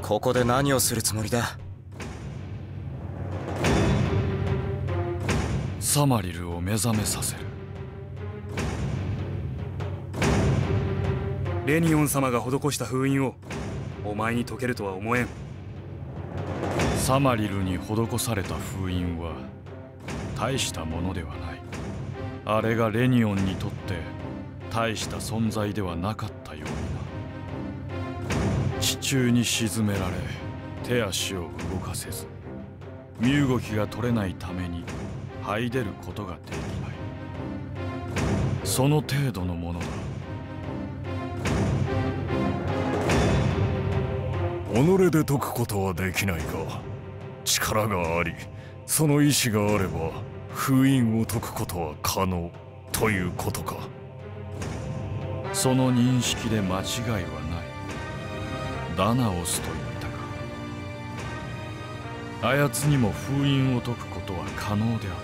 ここで何をするつもりだ？ サマリルを目覚めさせる。 レニオン様が施した封印をお前に解けるとは思えん。 サマリルに施された封印は大したものではない。あれがレニオンにとって大した存在ではなかったようにな。地中に沈められ手足を動かせず、身動きが取れないために這い出ることができない。その程度のものだ。 己で解くことはできないが、力がありその意志があれば封印を解くことは可能ということか。 その認識で間違いはない。ダナオスと言ったか。あやつにも封印を解くことは可能であった。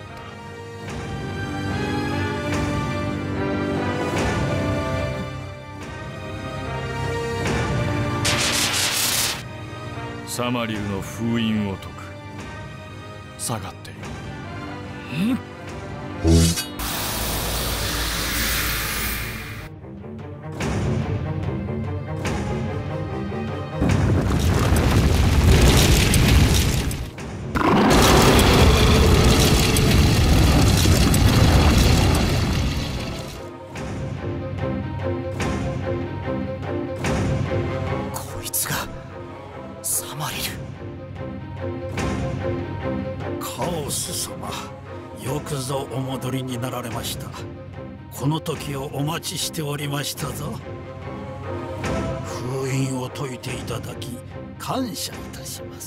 サマリルの封印を解く。下がっている。 こいつがサマリル。 カオス様、よくぞお戻りになられました。この時をお待ちしておりましたぞ。封印を解いていただき感謝いたします。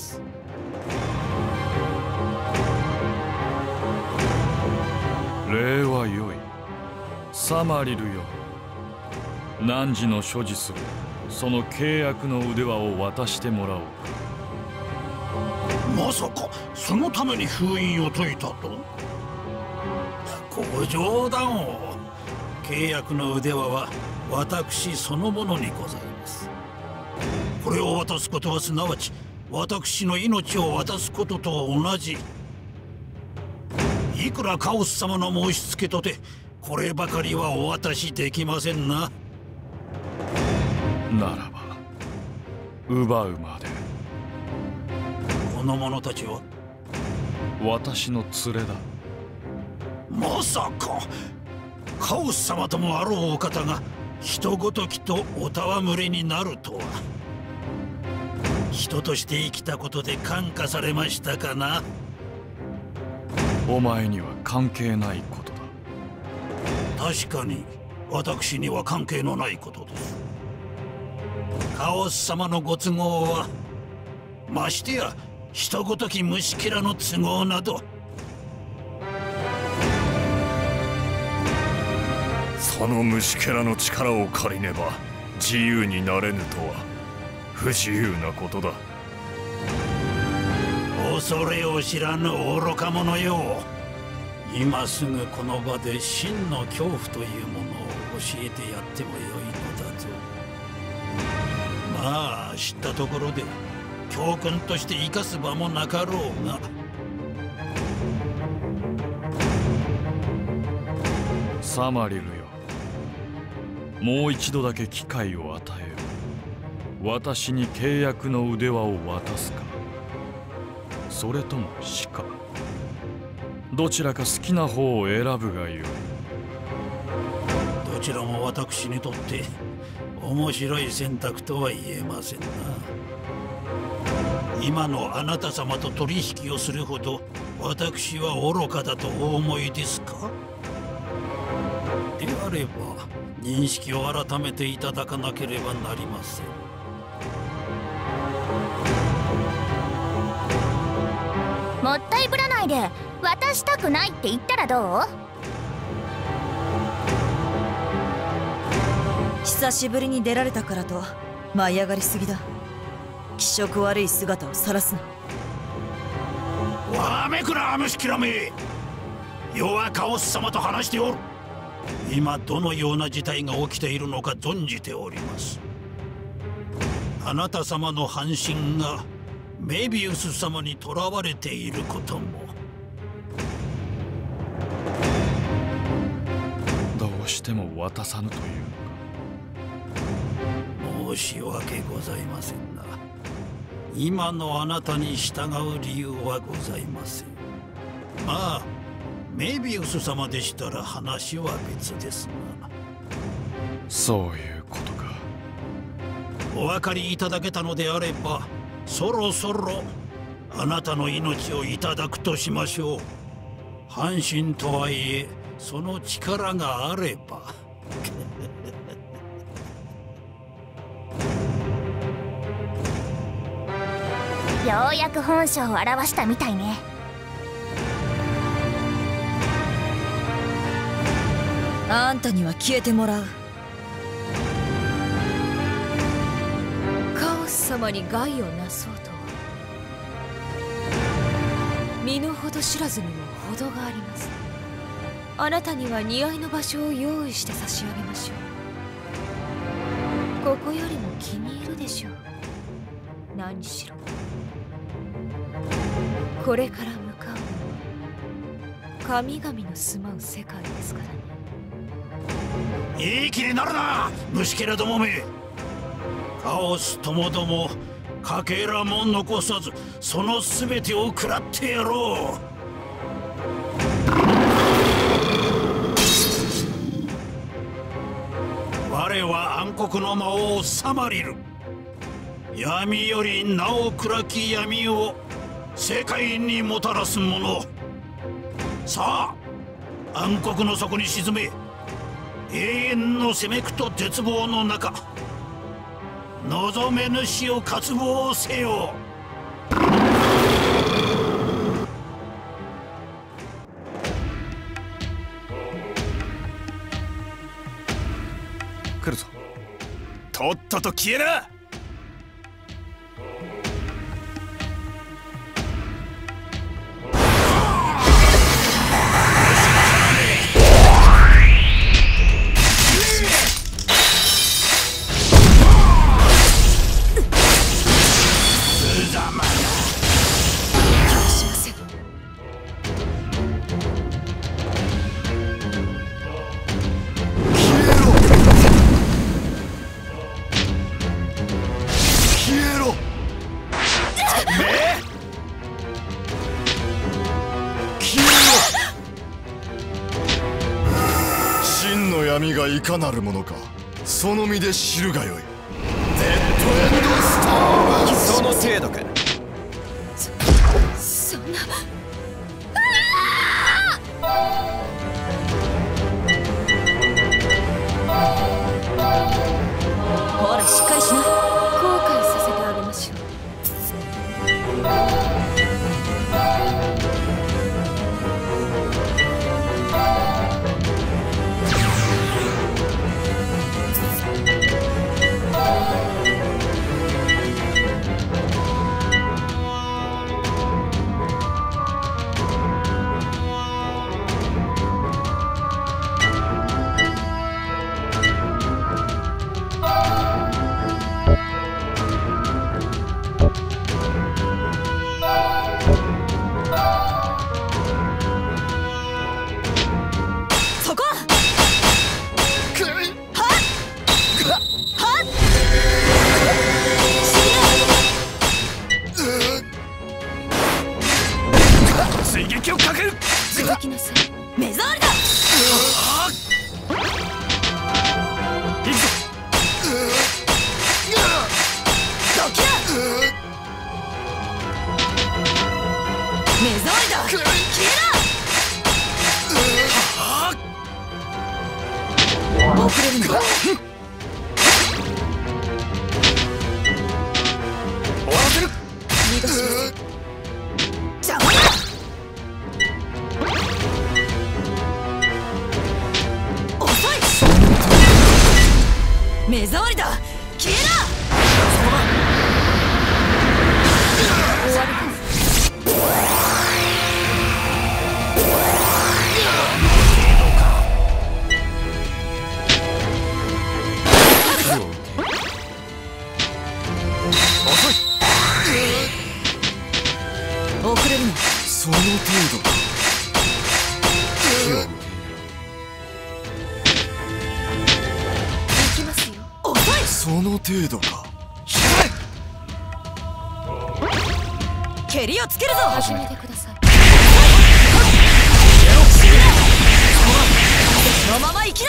礼はよい。サマリルよ、汝の所持するその契約の腕輪を渡してもらおうか。 まさかそのために封印を解いたと？ご冗談を。契約の腕輪は私そのものにございます。これを渡すことはすなわち私の命を渡すことと同じ。いくらカオス様の申し付けとてこればかりはお渡しできませんな。 ならば奪うまで。 この者たちは私の連れだ。 まさかカオス様ともあろうお方が人ごときとお戯れになるとは。人として生きたことで感化されましたかな。 お前には関係ないことだ。 確かに私には関係のないことです。カオス様のご都合はましてや人ごとき虫けらの都合など。 その虫けらの力を借りねば自由になれぬとは不自由なことだ。 恐れを知らぬ愚か者よ。今すぐこの場で真の恐怖というものを教えてやってもよいのだぞ。まあ知ったところで教訓として生かす場もなかろうが。 サマリルよ、もう一度だけ機会を与えよう。私に契約の腕輪を渡すか、それとも死か。どちらか好きな方を選ぶがよい。 どちらも私にとって面白い選択とは言えませんな。今のあなた様と取引をするほど私は愚かだとお思いですか？であれば認識を改めていただかなければなりません。 もったいぶらないで渡したくないって言ったらどう？ 久しぶりに出られたからと舞い上がりすぎだ。気色悪い姿を晒すな。 わめくな虫きらめ。世はカオス様と話しておる。今どのような事態が起きているのか存じております。 あなた様の半身がメビウス様に囚われていることも。 どうしても渡さぬというのか。 申し訳ございませんな。今のあなたに従う理由はございません。まあメビウス様でしたら話は別ですが。 そういうことか。 お分かりいただけたのであれば、そろそろあなたの命をいただくとしましょう。半身とはいえその力があれば。 ようやく本性を表したみたいね。 あんたには消えてもらう。 カオス様に害をなそうと身の程知らずにも程があります。あなたには似合いの場所を用意して差し上げましょう。ここよりも気に入るでしょう。何しろこれから向かうのは神々の住まう世界ですからね。 いい気になるな、虫けらどもめ。カオスともどもかけらも残さずその全てを食らってやろう。我は暗黒の魔王サマリル。闇よりなお暗き闇を世界にもたらすもの。さあ暗黒の底に沈め、永遠の責め苦と絶望の中、望めぬ死を渇望せよ。 来るぞ。とっとと消えな。 闇がいかなるものか、その身で知るがよい。 その程度か。 そんな。 ほらしっかりしな。 後悔させてあげましょう。続きなさい。 目障りだ。どきだ。目障りだ。消えな。遅れるのか。 終わらせる。 逃がします。 邪魔だ。目障りだ。消えな。 終わりです。 その程度か。 蹴りをつけるぞ。 始めてください。 そのまま行きな。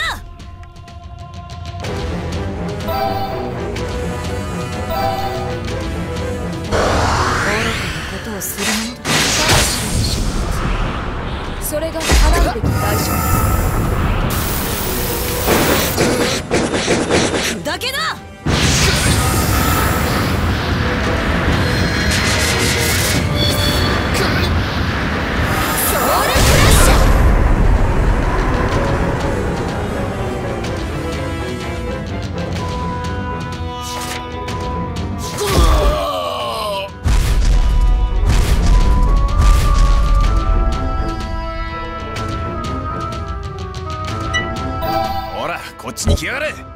愚かなことをするものだ。 それが払うべき代償です。 砕けな。 ほらこっちに来やがれ。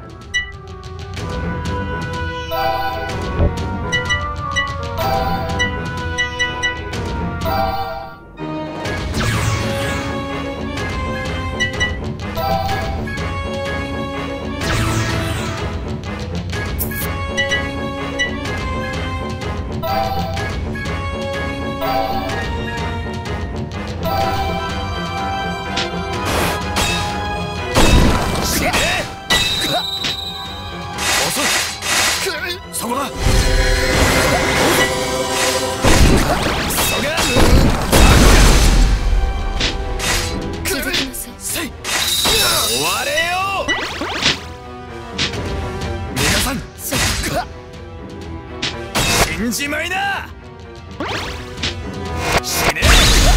そこだ。 続きなさい。 終われよ皆さん。死んじまいな。死ね。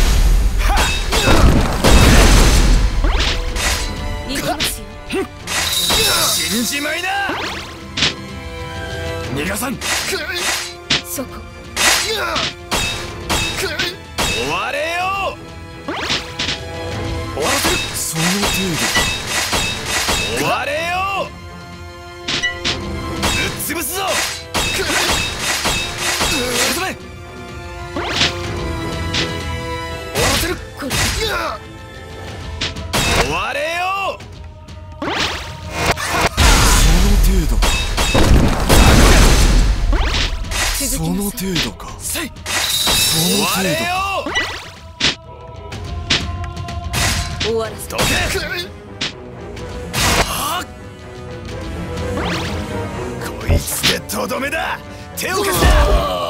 行きますよ。 死んじまいな。逃がさん。 そこ。 終われよ。終わらせる。 その程終われよ。ぶっ潰すぞ。沈め。終わらせる。 これ終われよ。 度か。その程度か。その程度か。 終わらせどけ。こいつでとどめだ。手を貸すな。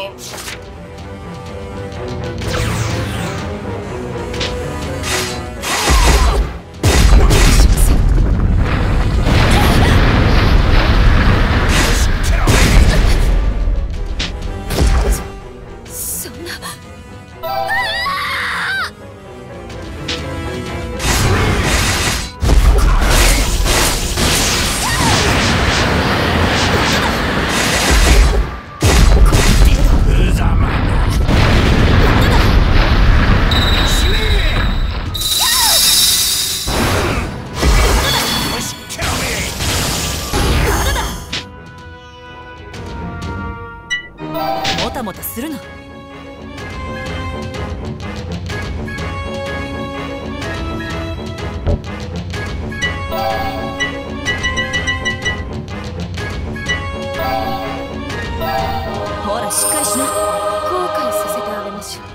もたもたするな。ほらしっかりしな。 後悔させてあげましょ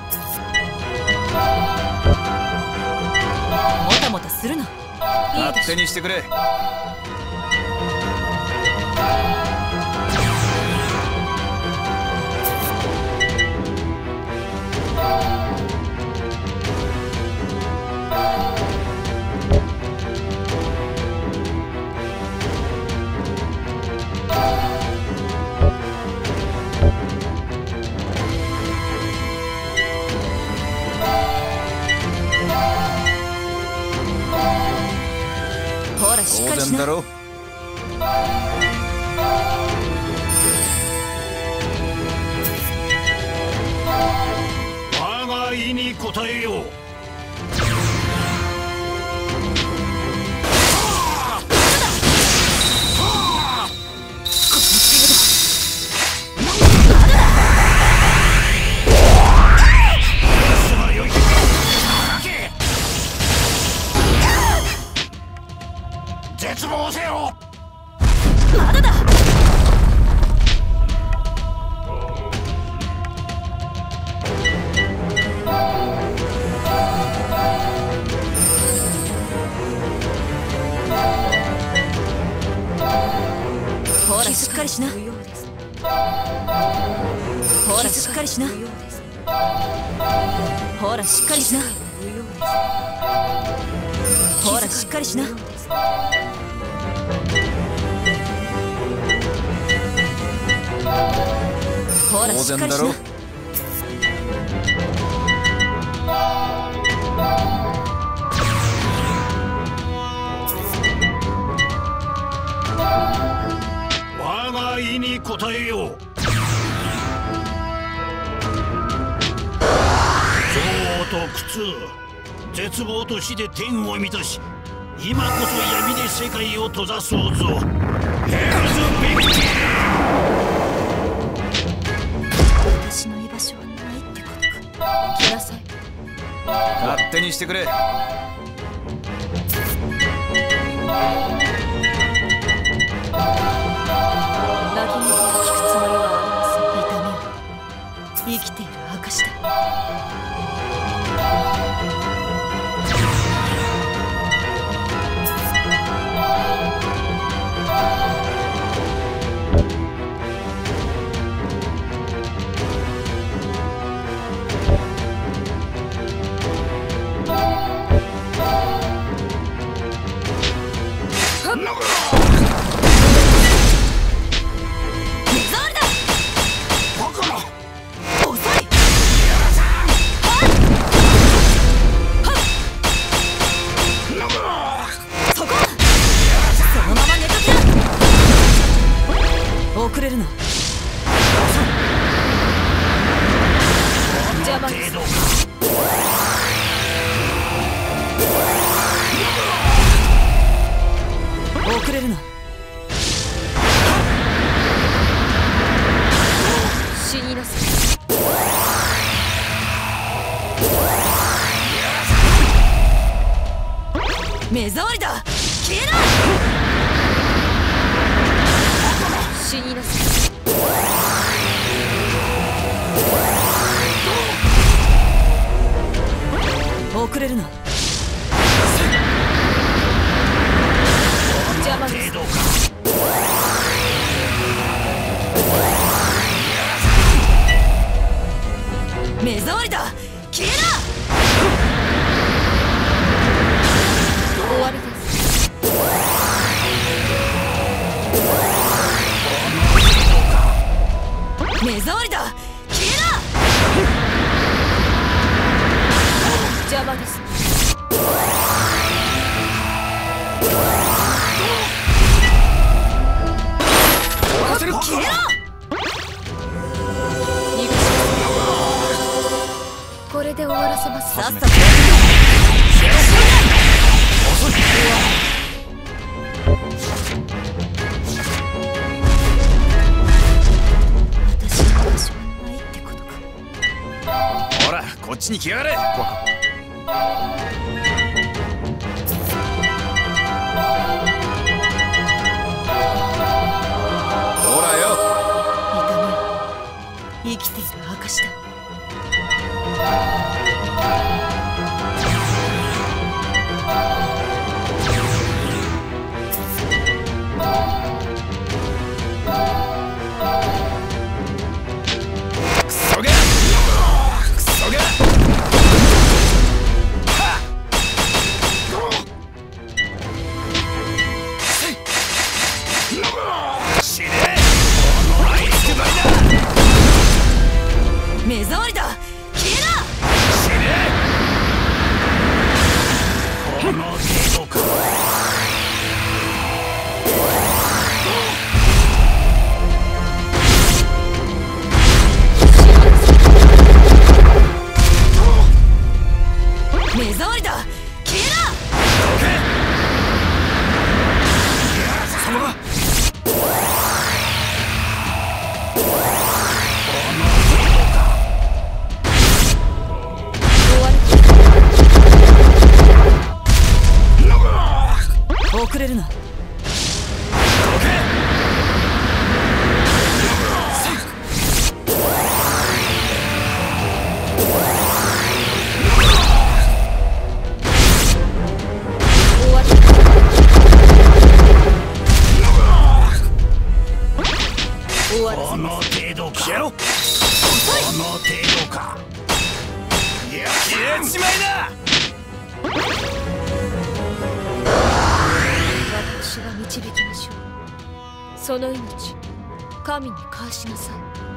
う。 もたもたするな。 勝手にしてくれ。 ほらしっかり当しな。 然だろ。 我が意に応えよう。絶望せよ。 まだだ。ほらしっかりしな。ほらしっかりしな。ほらしっかりしな。ほらしっかりしな。ほらしっかりしな。 我が意に応えよう。憎悪と苦痛、絶望と死で天を満たし、今こそ闇で世界を閉ざそうぞ。ヘルズ・ビクティ。 私の居場所はないってことか。 来なさい。 勝手にしてくれ。 泣き言を聞くつもりはありません。 痛みは生きている証だ。遅れるな。 邪魔です。 遅れるな。 死になさい。 目障りだ。消えな。 死になさい。 遅れるな。 邪魔です。 目障りだ。消えな。 終わりです。 目障りだ。消えな。 邪魔です。 消えろ。 逃がします。これで終わらせます。 さっさと私の場所はないってことか。 ほらこっちに来やがれ。ほらよ。 痛みは生きている証だ。 クソがクソが死ね。あいつけばいだ。 目障りだ。消えな。 死ね。 この程度か。 目障りだ。消えな。 終わり。 遅れるな。 導きましょう。その命、神に返しなさい。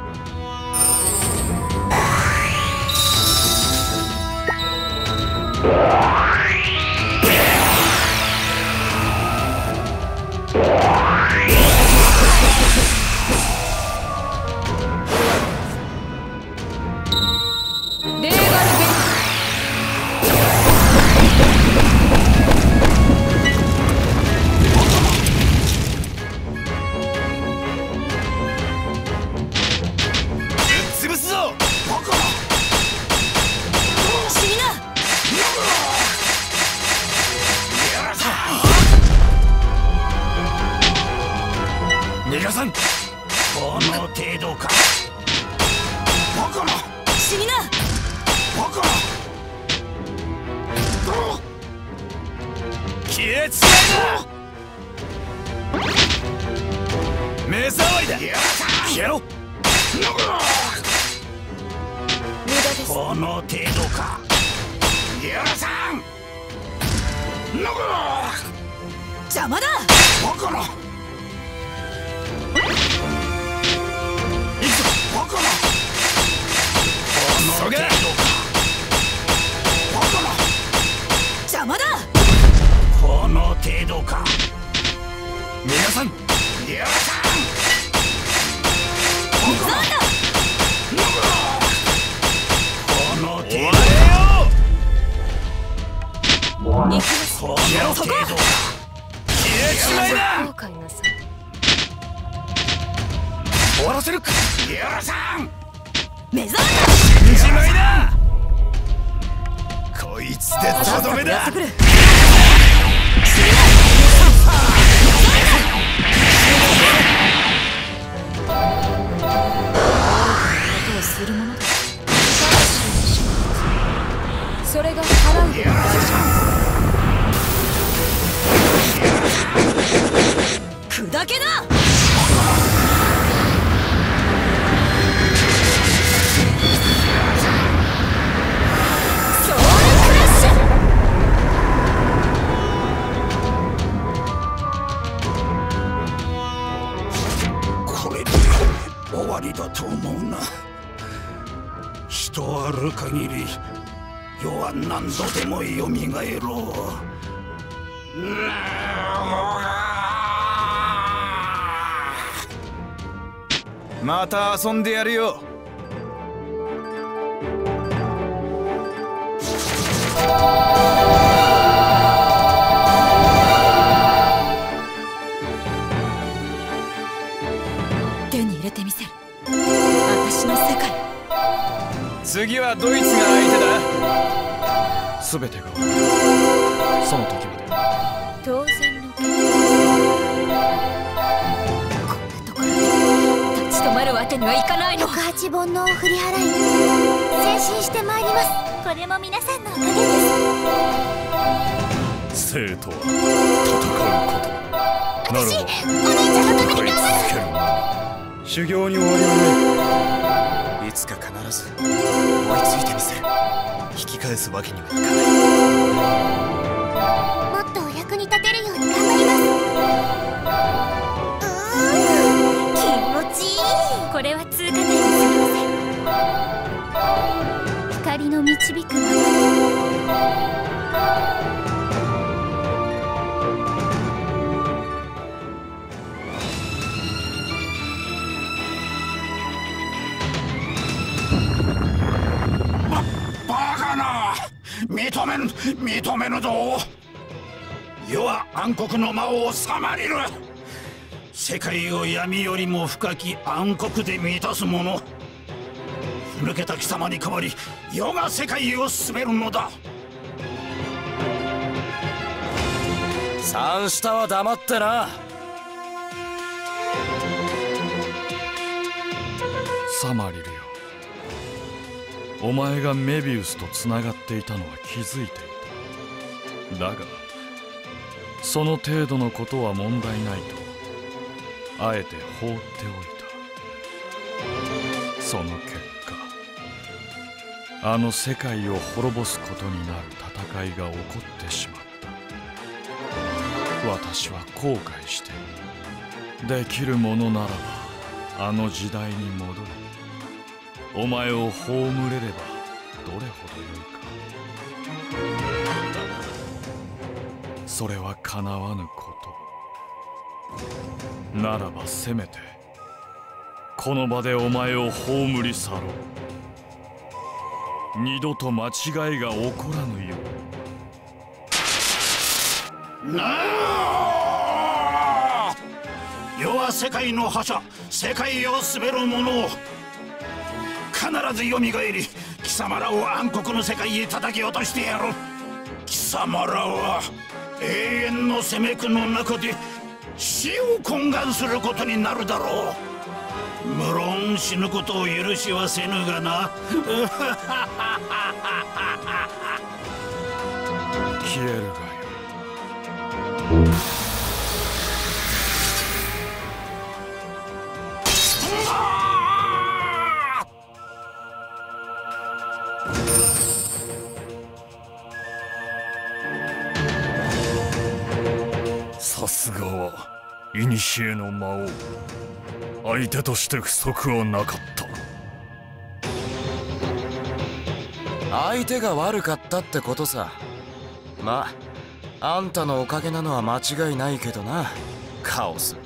また遊んでやるよ。 手に入れてみせる。私の世界。 次はドイツが相手だ。 全てがその時まで。 当然の結果。こんなところで立ち止まるわけにはいかないの。 108本のを振り払い前進してまいります。これも皆さんのおかげです。 生とは戦うことならば私お姉ちゃんのために頑張る。 修行に終わりはない。いつか必ず追いついてみせる。引き返すわけにはいかない。 もっとお役に立てるように頑張ります。気持ちいい。これは通過点にすぎません。光の導くま認めぬぞ。世は暗黒の魔王サマリル。世界を闇よりも深き暗黒で満たす者。抜けた貴様に代わり世が世界を進めるのだ。 三下は黙ってな。 サマリルよ、お前がメビウスとつながっていたのは気づいていた。だがその程度のことは問題ないとあえて放っておいた。その結果、あの世界を滅ぼすことになる戦いが起こってしまった。 私は後悔している。できるものならばあの時代に戻り、お前を葬れればどれほどよいか。だがそれはかなわぬこと。ならばせめてこの場でお前を葬り去ろう。二度と間違いが起こらぬように。 なあ、世は世界の覇者、世界を統べる者を必ずよみがえり、貴様らを暗黒の世界へ叩き落としてやる。貴様らは永遠の責め苦の中で死を懇願することになるだろう。無論死ぬことを許しはせぬがな。 消えるがよ。 さすがは古の魔王。相手として不足はなかった。 相手が悪かったってことさ。まあ、あんたのおかげなのは間違いないけどな、カオス。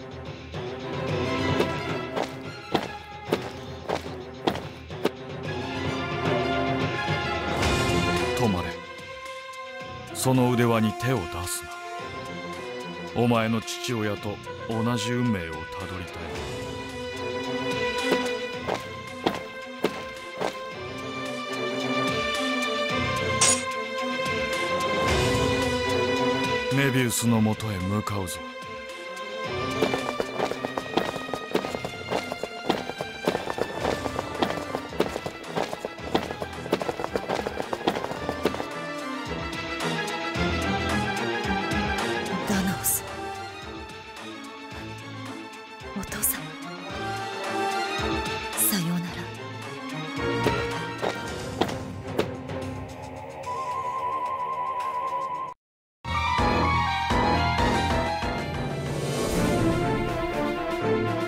止まれ。その腕輪に手を出すな。お前の父親と同じ運命をたどりたい。メビウスのもとへ向かうぞ。 ダナオス、お父様。